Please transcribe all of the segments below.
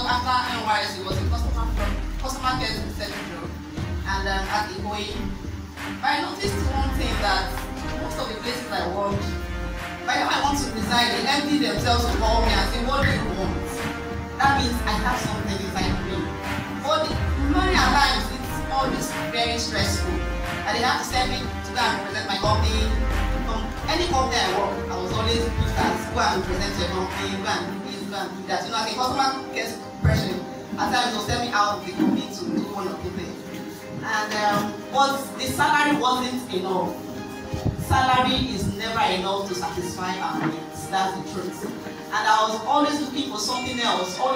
after NYC was a customer care secretary and at Ikeja. But I noticed one thing that most of the places I worked, by the time I want to resign, they empty themselves to call me and say, what do you want? That means I have something inside me. But many times it's always very stressful. And they have to send me to go and represent my company. From any company I work, I was always used as go and represent your company, go and do this, go and do that. You know, as a customer care person, at times they'll send me out of the company to do one or two things. And but the salary wasn't enough. Salary is never enough to satisfy our needs. That's the truth. And I was always looking for something else, to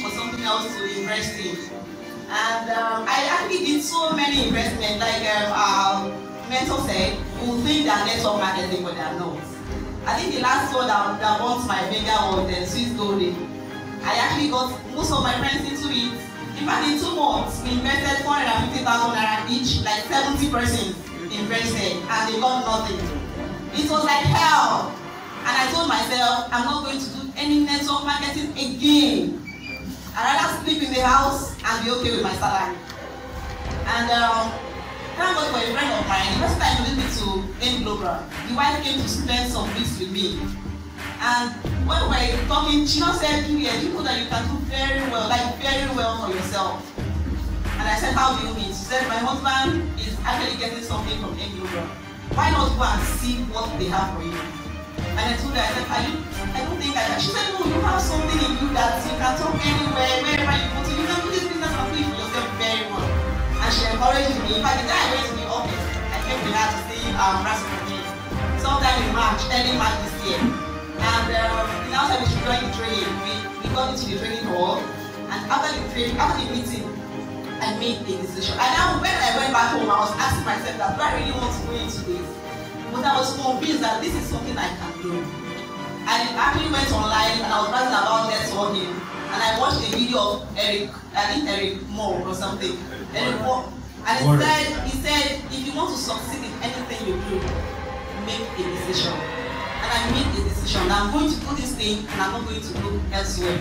invest in. And I actually did so many investments, like our mentor said, who think they're network marketing, but they're not. I think the last one that wants my finger was the Swiss Golden. I actually got most of my friends into it. In fact, in 2 months, we invested 450,000 naira each, like 70% invested, and they got nothing. It was like hell. And I told myself, I'm not going to do any network marketing again. I'd rather sleep in the house and be okay with my salary. And thank God for a friend of mine. The first time he took me to N1000, the wife came to spend some weeks with me. And when we were talking, she now said, Julia, you know that you can do very well for yourself. And I said, how do you mean? She said, my husband is actually getting something from Ikeja. Why not go and see what they have for you? And I told her, I said, I don't think I can. She said, no, you have something in you that you can talk anywhere, wherever you go to. You can do this business and do it for yourself very well. And she encouraged me. In fact, the day I went to the office, I came with her to see Rasmus sometime in March, early March this year. And now that we should join the training, we got into the training hall. And after the meeting, I made a decision. And now when I went back home, I was asking myself that do I really want to go into this? But I was convinced that this is something I can do. I actually went online and I was writing about networking. And I watched a video of Eric Moore or something. Eric Moore. And he said, if you want to succeed in anything you do, make a decision. And I made a decision. I'm going to do this thing and I'm not going to look elsewhere.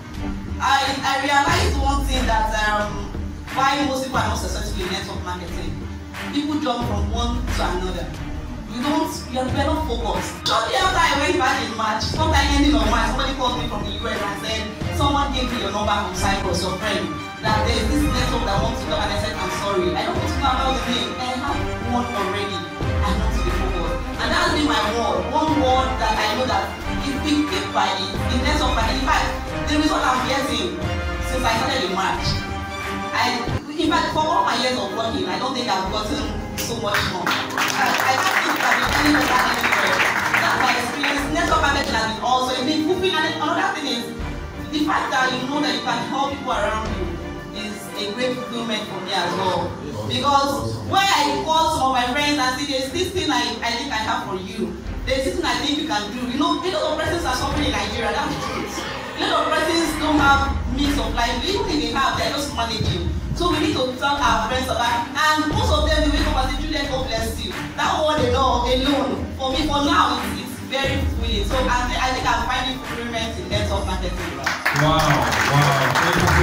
I realized one thing that why most people are not successful in network marketing. People jump from one to another. You're not focused. Shortly after I went back in March, sometime ending of March, somebody called me from the US and said, someone gave me your number from Cyprus, your friend, that there's this network that wants to come, and I said, I'm sorry, I don't want to know about the name. I have one already. I want to be focused. And that's been my word. One word that I know that is being kept by it. In network marketing. In fact, the result I'm getting since I started in March. In fact, for all my years of working, I don't think I've gotten so much more. I can't think I've been any better anywhere. That's my experience. Network marketing has been also a big moving. And another thing is, the fact that you know that you can help people around you is a great fulfillment for me as well. Because when I call some of my friends and say, there's this thing I think I have for you, there's this thing I think you can do. You know, a lot of persons are suffering in Nigeria, that's the truth. A lot of persons don't have means of life. Even if they have, they're just managing. So we need to tell our friends about, and most of them, they wake up and say, Juliet, God bless you. That word alone, for me, for now, it's very fulfilling. So I think I'm finding fulfillment in network marketing. Wow.